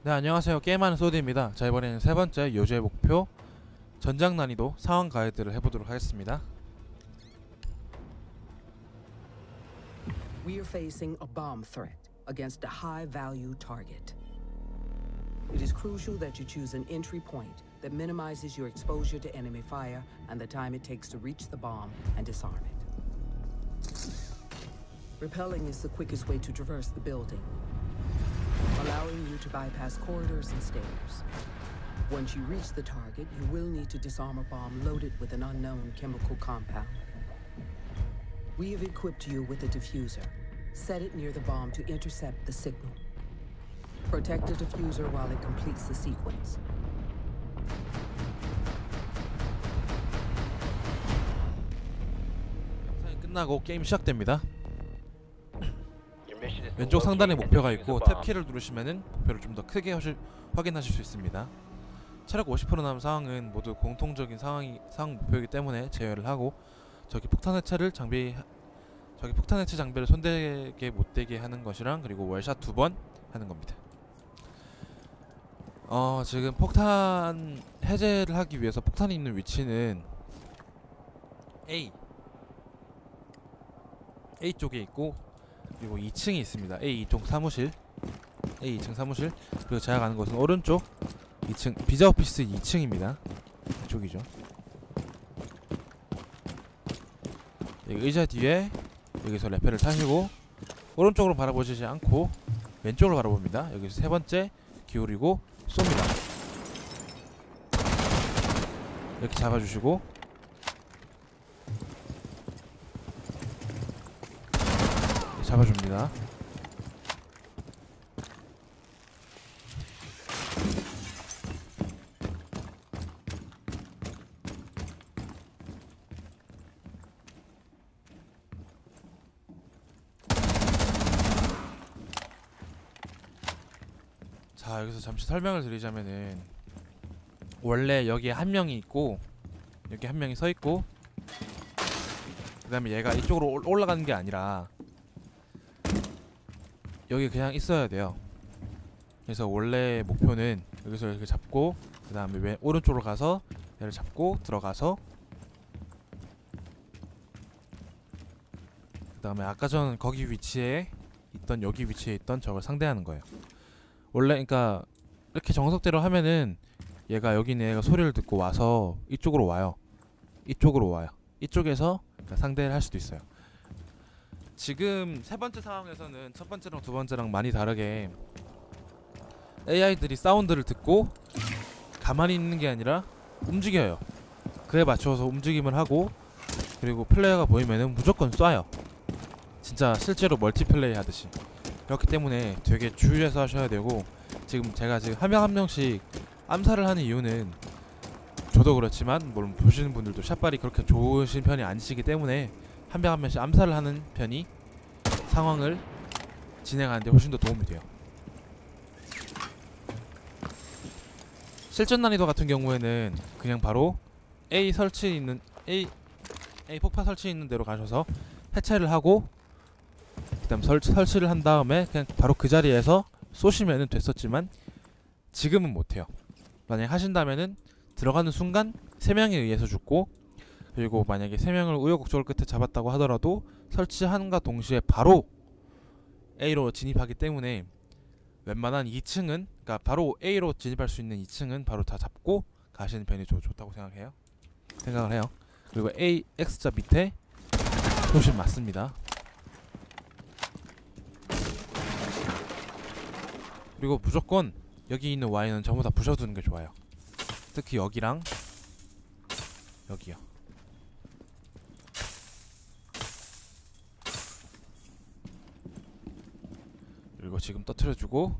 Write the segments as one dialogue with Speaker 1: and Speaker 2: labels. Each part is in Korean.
Speaker 1: 네, 안녕하세요. 게임하는 소드입니다. 자, 이번에는 세 번째 요주의 목표 전장 난이도 상황 가이드를 해보도록 하겠습니다.
Speaker 2: We are facing a bomb threat against a high-value target. It is crucial that you choose an entry point that minimizes your exposure to enemy fire and the time it takes to reach the bomb and disarm it. Rappelling is the quickest way to traverse the building, allowing you to bypass corridors and stairs. Once you reach the target, you will need to disarm a bomb loaded with an unknown chemical compound. We have equipped you with a diffuser. Set it near the bomb to intercept the signal. Protect the diffuser while it completes the sequence.
Speaker 1: 끝나고 게임 시작됩니다. 왼쪽 상단에 목표가 있고 탭키를 누르시면은 목표를 좀 더 크게 확인하실 수 있습니다. 체력 50% 남은 상황은 모두 공통적인 상황 목표이기 때문에 제외를 하고 저기 폭탄 해체 장비를 손대게 못되게 하는 것이랑 그리고 월샷 2번 하는 겁니다. 지금 폭탄 해제를 하기 위해서 폭탄이 있는 위치는 A 쪽에 있고 그리고 2층이 있습니다. A 2층 사무실 그리고 제가 가는 곳은 오른쪽 2층 비자 오피스 2층입니다. 이쪽이죠. 여기 의자 뒤에 여기서 레펠을 타시고 오른쪽으로 바라보시지 않고 왼쪽으로 바라봅니다. 여기서 세 번째 기울이고 쏩니다. 이렇게 잡아주시고 잡아줍니다. 자, 여기서 잠시 설명을 드리자면은 원래 여기에 한 명이 있고 여기 한 명이 서 있고 그 다음에 얘가 이쪽으로 올라가는 게 아니라 여기 그냥 있어야 돼요. 그래서 원래 목표는 여기서 이렇게 잡고 그 다음에 오른쪽으로 가서 얘를 잡고 들어가서 그 다음에 아까 전 거기 위치에 있던 여기 위치에 있던 적을 상대하는 거예요. 원래 그러니까 이렇게 정석대로 하면은 얘가 여기 있는 애가 소리를 듣고 와서 이쪽으로 와요. 이쪽에서 그러니까 상대를 할 수도 있어요. 지금 세 번째 상황에서는 첫 번째랑 두 번째랑 많이 다르게 AI들이 사운드를 듣고 가만히 있는 게 아니라 움직여요. 그에 맞춰서 움직임을 하고 그리고 플레이어가 보이면은 무조건 쏴요. 진짜 실제로 멀티플레이 하듯이. 그렇기 때문에 되게 주의해서 하셔야 되고 제가 지금 한 명 한 명씩 암살을 하는 이유는 저도 그렇지만 물론 보시는 분들도 샷발이 그렇게 좋으신 편이 아니시기 때문에 한 명 한 명씩 암살을 하는 편이 상황을 진행하는데 훨씬 더 도움이 돼요. 실전 난이도 같은 경우에는 그냥 바로 A 폭파 설치 있는 데로 가셔서 해체를 하고 그다음 설치를 한 다음에 그냥 바로 그 자리에서 쏘시면은 됐었지만 지금은 못해요. 만약에 하신다면은 들어가는 순간 3명에 의해서 죽고 그리고 만약에 3명을 우여곡절 끝에 잡았다고 하더라도 설치한과 동시에 바로 A로 진입하기 때문에 웬만한 2층은 그러니까 바로 A로 진입할 수 있는 2층은 바로 다 잡고 가시는 편이 좋다고 생각을 해요. 그리고 A X자 밑에 표시 맞습니다. 그리고 무조건 여기 있는 Y는 전부 다 부셔두는 게 좋아요. 특히 여기랑 여기요. 그리고 지금 터트려주고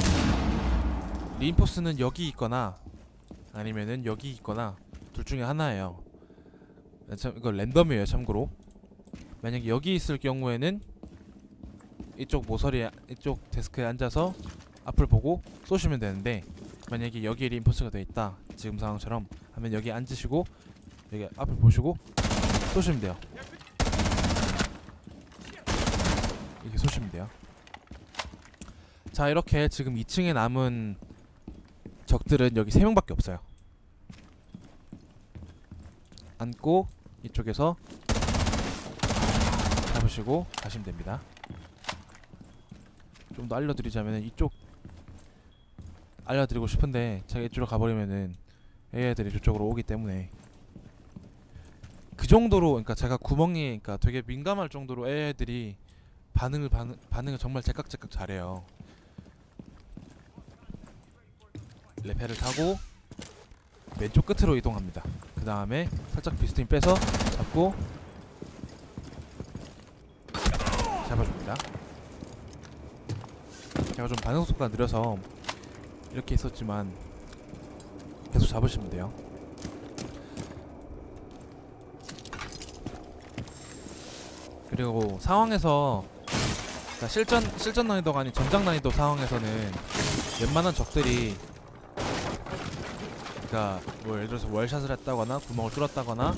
Speaker 1: 리인포스는 여기 있거나 아니면은 여기 있거나 둘 중에 하나예요. 이거 랜덤이에요. 참고로 만약에 여기 있을 경우에는 이쪽 모서리에 이쪽 데스크에 앉아서 앞을 보고 쏘시면 되는데 만약에 여기에 리인포스가 돼 있다 지금 상황처럼 하면 여기 앉으시고 여기 앞을 보시고 쏘시면 돼요. 이렇게 쏘시면 돼요. 자, 이렇게 지금 2층에 남은 적들은 여기 3명밖에 없어요. 앉고 이쪽에서 잡으시고 가시면 됩니다. 좀 더 알려드리자면 이쪽 알려드리고 싶은데 제가 이쪽으로 가버리면은 AI들이 이쪽으로 오기 때문에 그 정도로, 그러니까 제가 구멍이 그러니까 되게 민감할 정도로 AI들이 반응을 정말 제깍제깍 잘해요. 레펠을 타고 왼쪽 끝으로 이동합니다. 그 다음에 살짝 비스팅 빼서 잡고 잡아줍니다. 제가 좀 반응 속도가 느려서 이렇게 있었지만 계속 잡으시면 돼요. 그리고 상황에서, 그러니까 실전 난이도가 아닌 전장 난이도 상황에서는 웬만한 적들이, 그러니까 뭐 예를 들어서 월샷을 했다거나 구멍을 뚫었다거나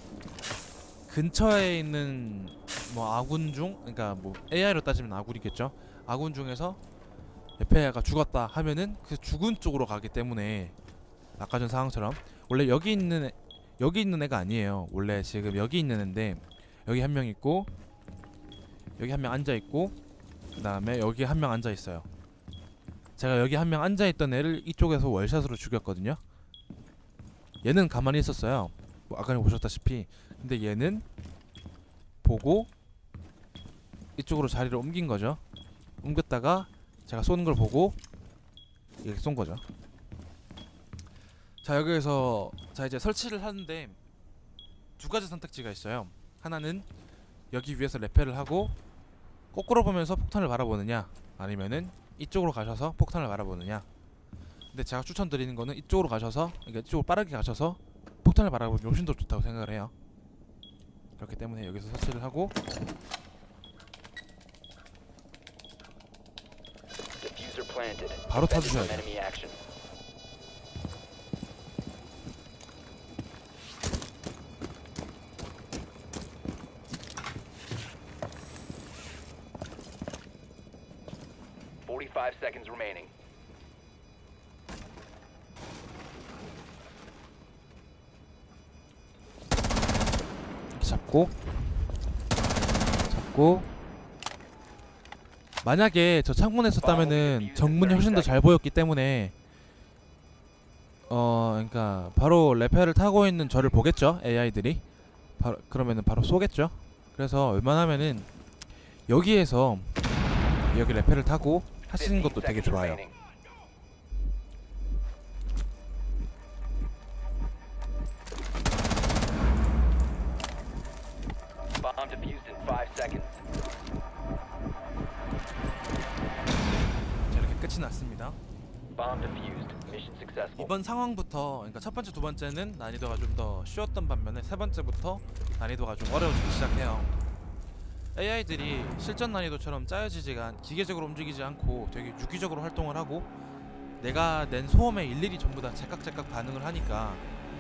Speaker 1: 근처에 있는 뭐 아군 중, 그러니까 뭐 AI로 따지면 아군이겠죠. 아군 중에서 에페가 죽었다 하면은 그 죽은 쪽으로 가기 때문에 아까 전 상황처럼 원래 여기 있는 애가 아니에요. 원래 지금 여기 있는 애인데 여기 한 명 있고 여기 한 명 앉아 있고 그 다음에 여기 한 명 앉아 있어요. 제가 여기 한 명 앉아 있던 애를 이쪽에서 월샷으로 죽였거든요. 얘는 가만히 있었어요. 뭐 아까 보셨다시피. 근데 얘는 보고 이쪽으로 자리를 옮긴 거죠. 옮겼다가 제가 쏘는 걸 보고 이렇게 쏜 거죠. 자, 여기에서 자 이제 설치를 하는데 두 가지 선택지가 있어요. 하나는 여기 위에서 레펠을 하고 거꾸로 보면서 폭탄을 바라보느냐, 아니면은 이쪽으로 가셔서 폭탄을 바라보느냐. 근데 제가 추천드리는 거는 이쪽으로 가셔서, 그러니까 이쪽으로 빠르게 가셔서 폭탄을 바라보면 훨씬 더 좋다고 생각을 해요. 그렇기 때문에 여기서 설치를 하고 바로 타주셔야 돼요.
Speaker 3: seconds remaining.
Speaker 1: 이렇게 잡고 만약에 저 창문에 섰다면은 정문이 훨씬 더 잘 보였기 때문에 그러니까 바로 레펠을 타고 있는 저를 보겠죠, AI들이. 그러면은 바로 쏘겠죠. 그래서 웬만하면은 여기에서 여기 레펠을 타고 하시는 것도 되게 좋아요. 자, 이렇게 끝이 났습니다. 이번 상황부터, 그러니까 첫 번째, 두 번째는 난이도가 좀 더 쉬웠던 반면에 세 번째부터 난이도가 좀 어려워지기 시작해요. AI들이 실전 난이도처럼 짜여지지가 기계적으로 움직이지 않고 되게 유기적으로 활동을 하고 내가 낸 소음에 일일이 전부 다 제깍제깍 반응을 하니까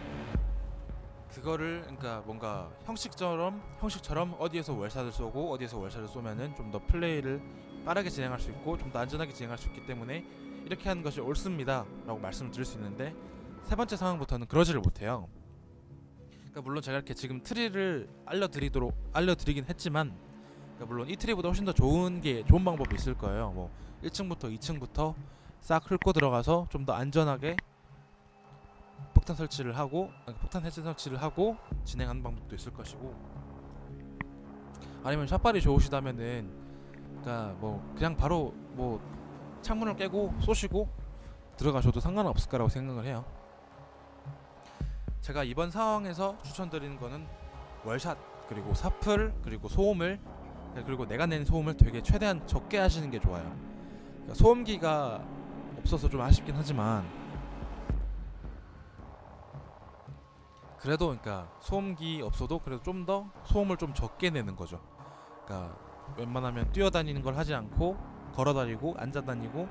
Speaker 1: 그거를, 그러니까 뭔가 형식처럼 어디에서 월샷을 쏘고 어디에서 월샷을 쏘면은 좀 더 플레이를 빠르게 진행할 수 있고 좀 더 안전하게 진행할 수 있기 때문에 이렇게 하는 것이 옳습니다 라고 말씀을 드릴 수 있는데, 세 번째 상황부터는 그러지를 못해요. 그러니까 물론 제가 이렇게 지금 트리를 알려드리긴 했지만, 그러니까 물론 이 트리보다 훨씬 더 좋은 방법이 있을 거예요. 뭐 1층부터 2층부터 싹 훑고 들어가서 좀 더 안전하게 폭탄 설치를 하고, 폭탄 해제 설치를 하고 진행하는 방법도 있을 것이고, 아니면 샷발이 좋으시다면은 그러니까 뭐 그냥 바로 뭐 창문을 깨고 쏘시고 들어가셔도 상관없을 거라고 생각을 해요. 제가 이번 상황에서 추천드리는 거는 월샷, 그리고 사플, 그리고 소음을, 그리고 내가 낸 소음을 되게 최대한 적게 하시는 게 좋아요. 그러니까 소음기가 없어서 좀 아쉽긴 하지만 그래도, 그러니까 소음기 없어도 그래도 좀 더 소음을 좀 적게 내는 거죠. 그러니까 웬만하면 뛰어다니는 걸 하지 않고 걸어다니고 앉아다니고,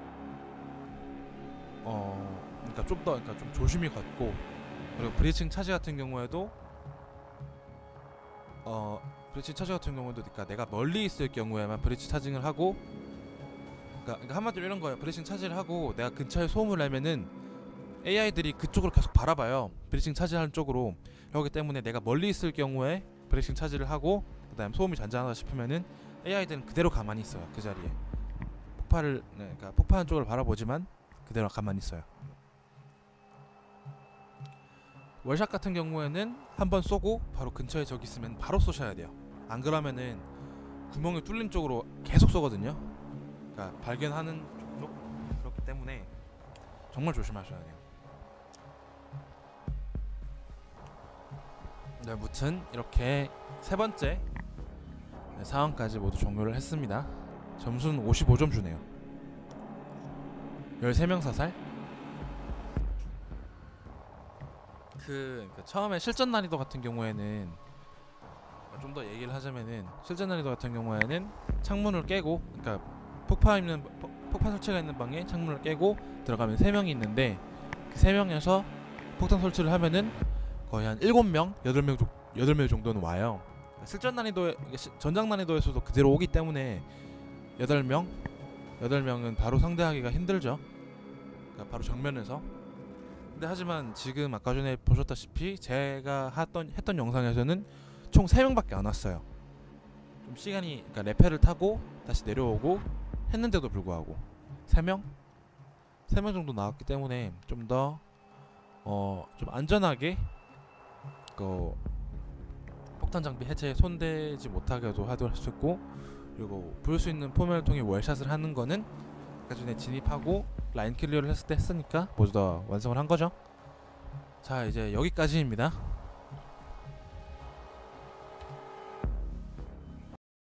Speaker 1: 그러니까 좀 더, 그러니까 좀 조심히 걷고, 그리고 브리칭 차지 같은 경우에도 그러니까 내가 멀리 있을 경우에만 브리치 차징을 하고, 그러니까 한마디로 이런 거예요. 브리칭 차지를 하고 내가 근처에 소음을 내면은 AI들이 그쪽으로 계속 바라봐요. 브리칭 차지하는 쪽으로. 그렇기 때문에 내가 멀리 있을 경우에 브리칭 차지를 하고 그다음 소음이 잔잔하다 싶으면은 AI들은 그대로 가만히 있어요. 그 자리에 그러니까 폭파하는 쪽을 바라보지만 그대로 가만히 있어요. 월샷 같은 경우에는 한번 쏘고 바로 근처에 적 있으면 바로 쏘셔야 돼요. 안 그러면은 구멍이 뚫린 쪽으로 계속 쏘거든요. 그러니까 발견하는 쪽 그렇기 때문에 정말 조심하셔야 돼요. 네, 무튼 이렇게 세 번째 상황까지 모두 종료를 했습니다. 점수는 55점 주네요. 13명 사살. 그러니까 처음에 실전 난이도 같은 경우에는 좀 더 얘기를 하자면은 실전 난이도 같은 경우에는 창문을 깨고 그러니까 폭탄 설치가 있는 방에 창문을 깨고 들어가면 3명이 있는데 그 3명에서 폭탄 설치를 하면은 거의 한 7명, 8명 정도는 와요. 실전 난이도에 전장 난이도에서도 그대로 오기 때문에 8명은 바로 상대하기가 힘들죠. 그러니까 바로 정면에서. 근데 하지만 지금 아까 전에 보셨다시피 제가 했던 영상에서는 총 3명밖에 안 왔어요. 좀 시간이 그러니까 레펠을 타고 다시 내려오고 했는데도 불구하고 3명 정도 나왔기 때문에 좀 더 좀 안전하게 그 폭탄 장비 해체에 손대지 못하게도 하도록 할 수 있고, 그리고 볼 수 있는 포면을 통해 월샷을 하는 거는 아까 전에 진입하고 라인 클리어를 했을 때 했으니까 모두 다 완성을 한 거죠. 자, 이제 여기까지입니다.